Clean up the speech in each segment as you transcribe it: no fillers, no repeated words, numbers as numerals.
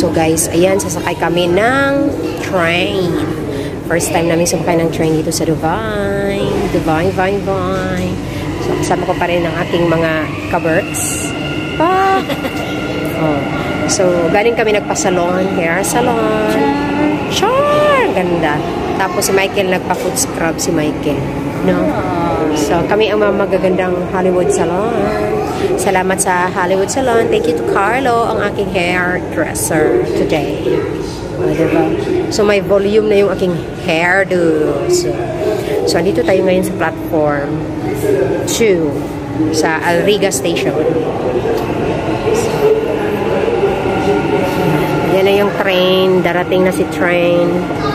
So guys, ayan, sasakay kami ng train. First time namin sumakay ng train dito sa Dubai. Dubai. So kasama ko pa rin ang aking mga kaberks. So galing kami nagpa-salon, hair salon. Sure! Ganda. Tapos si Michael nagpa-foot scrub si Michael. No? So kami ang mga magagandang Hollywood salon. Salamat sa Hollywood Salon. Thank you to Carlo, ang aking hairdresser today. Diba? So, may volume na yung aking hairdo. So, andito tayo ngayon sa platform 2 sa Alriga Station. So, yan na yung train. Darating na si train.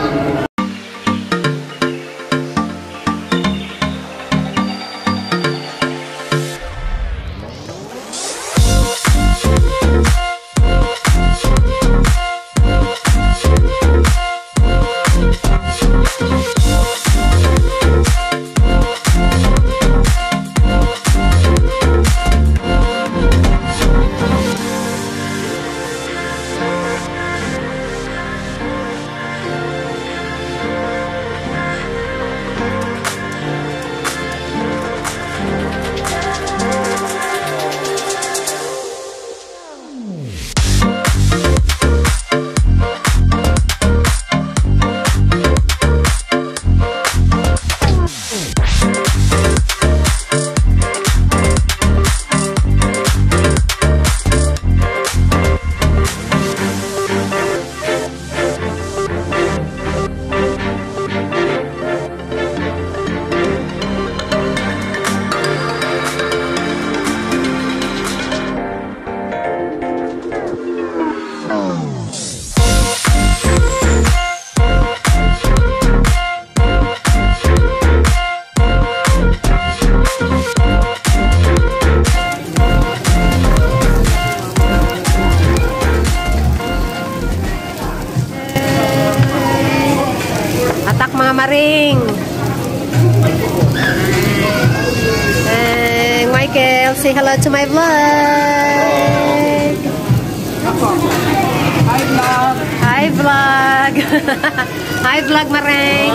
Mga maring. And Michael, say hello to my vlog. Hi vlog. Hi vlog. Hi vlog maring.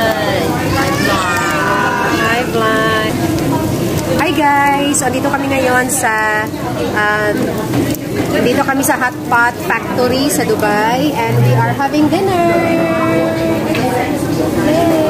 Hi vlog. Hi guys. So dito kami ngayon sa dito kami sa Hot Pot Factory sa Dubai and we are having dinner. Yay!